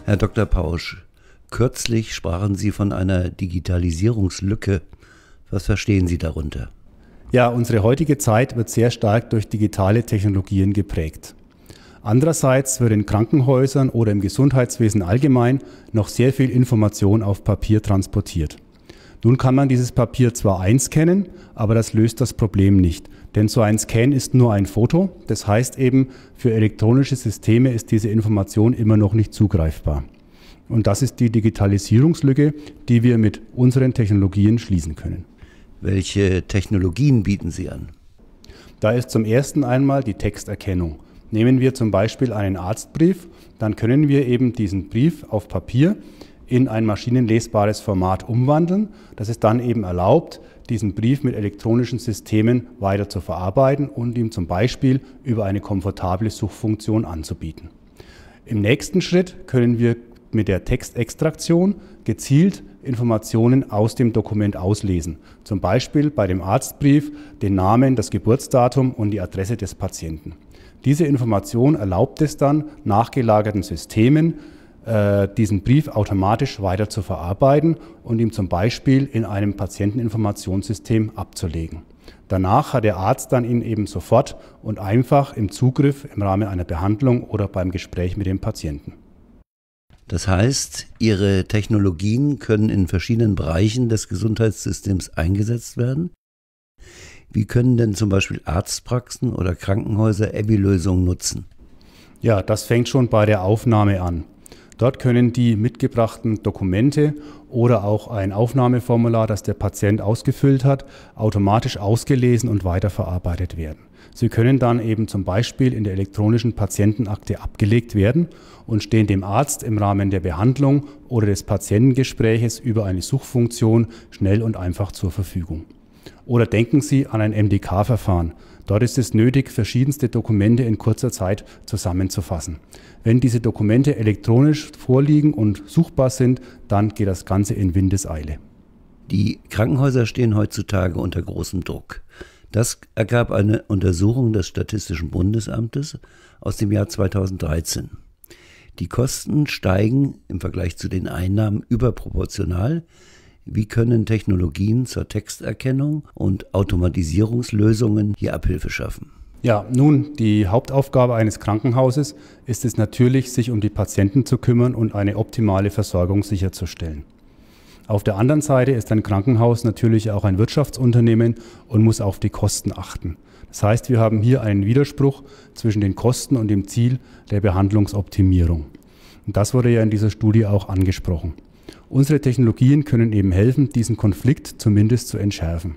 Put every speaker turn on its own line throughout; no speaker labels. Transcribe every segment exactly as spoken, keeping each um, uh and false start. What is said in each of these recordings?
Herr Doktor Pausch, kürzlich sprachen Sie von einer Digitalisierungslücke. Was verstehen Sie darunter?
Ja, unsere heutige Zeit wird sehr stark durch digitale Technologien geprägt. Andererseits wird in Krankenhäusern oder im Gesundheitswesen allgemein noch sehr viel Information auf Papier transportiert. Nun kann man dieses Papier zwar einscannen, aber das löst das Problem nicht. Denn so ein Scan ist nur ein Foto. Das heißt eben, für elektronische Systeme ist diese Information immer noch nicht zugreifbar. Und das ist die Digitalisierungslücke, die wir mit unseren Technologien schließen können.
Welche Technologien bieten Sie an?
Da ist zum ersten einmal die Texterkennung. Nehmen wir zum Beispiel einen Arztbrief, dann können wir eben diesen Brief auf Papier in ein maschinenlesbares Format umwandeln. Das ist dann eben erlaubt, diesen Brief mit elektronischen Systemen weiter zu verarbeiten und ihm zum Beispiel über eine komfortable Suchfunktion anzubieten. Im nächsten Schritt können wir mit der Textextraktion gezielt Informationen aus dem Dokument auslesen. Zum Beispiel bei dem Arztbrief den Namen, das Geburtsdatum und die Adresse des Patienten. Diese Information erlaubt es dann, nachgelagerten Systemen äh, diesen Brief automatisch weiter zu verarbeiten und ihm zum Beispiel in einem Patienteninformationssystem abzulegen. Danach hat der Arzt dann ihn eben sofort und einfach im Zugriff im Rahmen einer Behandlung oder beim Gespräch mit dem Patienten.
Das heißt, Ihre Technologien können in verschiedenen Bereichen des Gesundheitssystems eingesetzt werden? Wie können denn zum Beispiel Arztpraxen oder Krankenhäuser E B I-Lösungen nutzen?
Ja, das fängt schon bei der Aufnahme an. Dort können die mitgebrachten Dokumente oder auch ein Aufnahmeformular, das der Patient ausgefüllt hat, automatisch ausgelesen und weiterverarbeitet werden. Sie können dann eben zum Beispiel in der elektronischen Patientenakte abgelegt werden und stehen dem Arzt im Rahmen der Behandlung oder des Patientengespräches über eine Suchfunktion schnell und einfach zur Verfügung. Oder denken Sie an ein M D K-Verfahren. Dort ist es nötig, verschiedenste Dokumente in kurzer Zeit zusammenzufassen. Wenn diese Dokumente elektronisch vorliegen und suchbar sind, dann geht das Ganze in Windeseile.
Die Krankenhäuser stehen heutzutage unter großem Druck. Das ergab eine Untersuchung des Statistischen Bundesamtes aus dem Jahr zweitausenddreizehn. Die Kosten steigen im Vergleich zu den Einnahmen überproportional. Wie können Technologien zur Texterkennung und Automatisierungslösungen hier Abhilfe schaffen?
Ja, nun, die Hauptaufgabe eines Krankenhauses ist es natürlich, sich um die Patienten zu kümmern und eine optimale Versorgung sicherzustellen. Auf der anderen Seite ist ein Krankenhaus natürlich auch ein Wirtschaftsunternehmen und muss auf die Kosten achten. Das heißt, wir haben hier einen Widerspruch zwischen den Kosten und dem Ziel der Behandlungsoptimierung. Und das wurde ja in dieser Studie auch angesprochen. Unsere Technologien können eben helfen, diesen Konflikt zumindest zu entschärfen.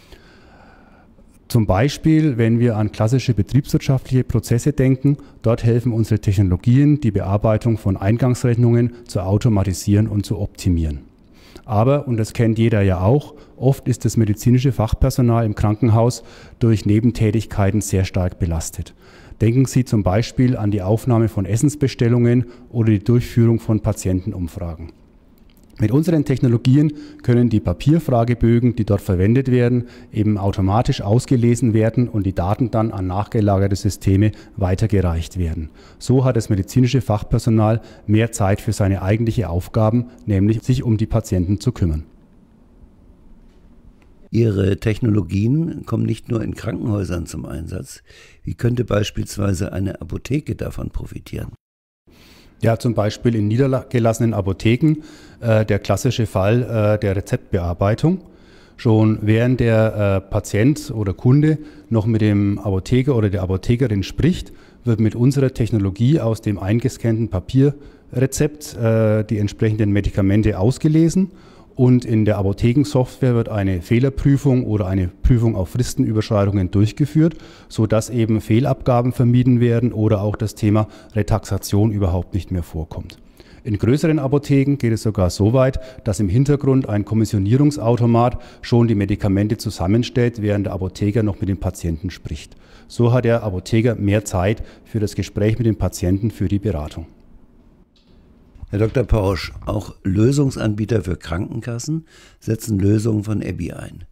Zum Beispiel, wenn wir an klassische betriebswirtschaftliche Prozesse denken, dort helfen unsere Technologien, die Bearbeitung von Eingangsrechnungen zu automatisieren und zu optimieren. Aber, und das kennt jeder ja auch, oft ist das medizinische Fachpersonal im Krankenhaus durch Nebentätigkeiten sehr stark belastet. Denken Sie zum Beispiel an die Aufnahme von Essensbestellungen oder die Durchführung von Patientenumfragen. Mit unseren Technologien können die Papierfragebögen, die dort verwendet werden, eben automatisch ausgelesen werden und die Daten dann an nachgelagerte Systeme weitergereicht werden. So hat das medizinische Fachpersonal mehr Zeit für seine eigentliche Aufgaben, nämlich sich um die Patienten zu kümmern.
Ihre Technologien kommen nicht nur in Krankenhäusern zum Einsatz. Wie könnte beispielsweise eine Apotheke davon profitieren?
Ja, zum Beispiel in niedergelassenen Apotheken äh, der klassische Fall äh, der Rezeptbearbeitung. Schon während der äh, Patient oder Kunde noch mit dem Apotheker oder der Apothekerin spricht, wird mit unserer Technologie aus dem eingescannten Papierrezept äh, die entsprechenden Medikamente ausgelesen. Und in der Apothekensoftware wird eine Fehlerprüfung oder eine Prüfung auf Fristenüberschreitungen durchgeführt, sodass eben Fehlabgaben vermieden werden oder auch das Thema Retaxation überhaupt nicht mehr vorkommt. In größeren Apotheken geht es sogar so weit, dass im Hintergrund ein Kommissionierungsautomat schon die Medikamente zusammenstellt, während der Apotheker noch mit dem Patienten spricht. So hat der Apotheker mehr Zeit für das Gespräch mit dem Patienten, für die Beratung.
Herr Doktor Pausch, auch Lösungsanbieter für Krankenkassen setzen Lösungen von E B I ein.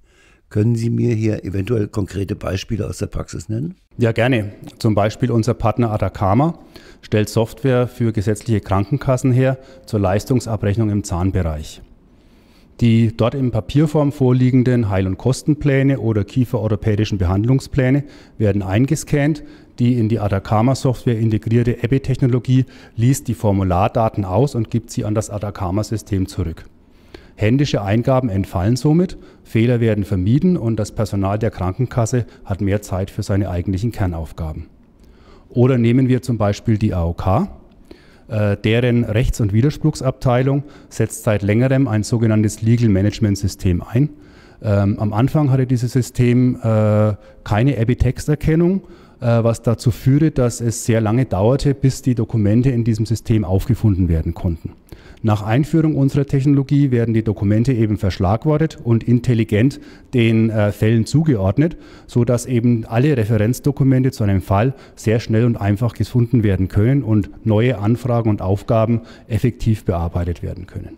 Können Sie mir hier eventuell konkrete Beispiele aus der Praxis nennen?
Ja, gerne. Zum Beispiel unser Partner Atacama stellt Software für gesetzliche Krankenkassen her zur Leistungsabrechnung im Zahnbereich. Die dort in Papierform vorliegenden Heil- und Kostenpläne oder kieferorthopädischen Behandlungspläne werden eingescannt. Die in die Atacama-Software integrierte Epi-Technologie liest die Formulardaten aus und gibt sie an das Atacama-System zurück. Händische Eingaben entfallen somit, Fehler werden vermieden und das Personal der Krankenkasse hat mehr Zeit für seine eigentlichen Kernaufgaben. Oder nehmen wir zum Beispiel die A O K. Äh, deren Rechts- und Widerspruchsabteilung setzt seit längerem ein sogenanntes Legal Management System ein. Ähm, am Anfang hatte dieses System äh, keine Epi-Texterkennung, äh, was dazu führte, dass es sehr lange dauerte, bis die Dokumente in diesem System aufgefunden werden konnten. Nach Einführung unserer Technologie werden die Dokumente eben verschlagwortet und intelligent den äh, Fällen zugeordnet, sodass eben alle Referenzdokumente zu einem Fall sehr schnell und einfach gefunden werden können und neue Anfragen und Aufgaben effektiv bearbeitet werden können.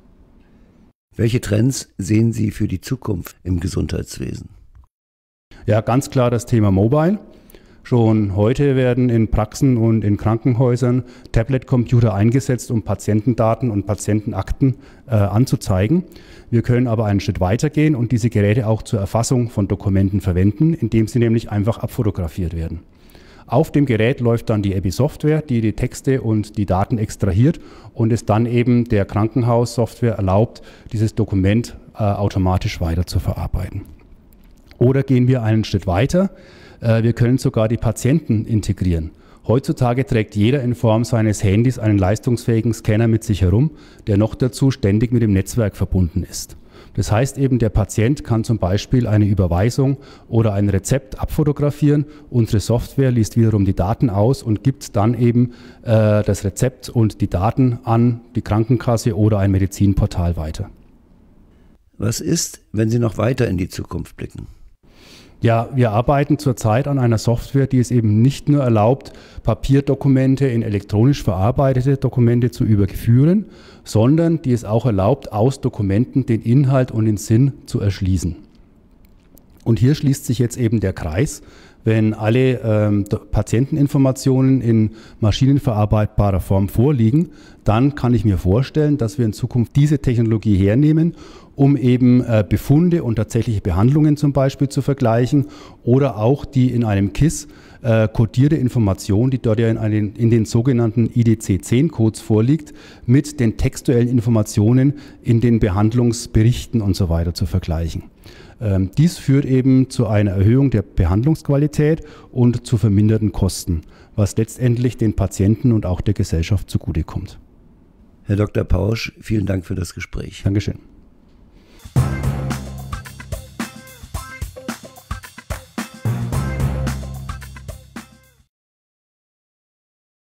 Welche Trends sehen Sie für die Zukunft im Gesundheitswesen?
Ja, ganz klar das Thema Mobile. Schon heute werden in Praxen und in Krankenhäusern Tablet-Computer eingesetzt, um Patientendaten und Patientenakten äh, anzuzeigen. Wir können aber einen Schritt weiter gehen und diese Geräte auch zur Erfassung von Dokumenten verwenden, indem sie nämlich einfach abfotografiert werden. Auf dem Gerät läuft dann die Epi-Software, die die Texte und die Daten extrahiert und es dann eben der Krankenhaussoftware erlaubt, dieses Dokument äh, automatisch weiter zu verarbeiten. Oder gehen wir einen Schritt weiter. Wir können sogar die Patienten integrieren. Heutzutage trägt jeder in Form seines Handys einen leistungsfähigen Scanner mit sich herum, der noch dazu ständig mit dem Netzwerk verbunden ist. Das heißt eben, der Patient kann zum Beispiel eine Überweisung oder ein Rezept abfotografieren. Unsere Software liest wiederum die Daten aus und gibt dann eben äh, das Rezept und die Daten an die Krankenkasse oder ein Medizinportal weiter.
Was ist, wenn Sie noch weiter in die Zukunft blicken?
Ja, wir arbeiten zurzeit an einer Software, die es eben nicht nur erlaubt, Papierdokumente in elektronisch verarbeitete Dokumente zu überführen, sondern die es auch erlaubt, aus Dokumenten den Inhalt und den Sinn zu erschließen. Und hier schließt sich jetzt eben der Kreis. Wenn alle ähm, Patienteninformationen in maschinenverarbeitbarer Form vorliegen, dann kann ich mir vorstellen, dass wir in Zukunft diese Technologie hernehmen, um eben äh, Befunde und tatsächliche Behandlungen zum Beispiel zu vergleichen oder auch die in einem K I S äh, kodierte Information, die dort ja in, einen, in den sogenannten I D C zehn Codes vorliegt, mit den textuellen Informationen in den Behandlungsberichten und so weiter zu vergleichen. Ähm, dies führt eben zu einer Erhöhung der Behandlungsqualität und zu verminderten Kosten, was letztendlich den Patienten und auch der Gesellschaft zugutekommt.
Herr Doktor Pausch, vielen Dank für das Gespräch.
Dankeschön.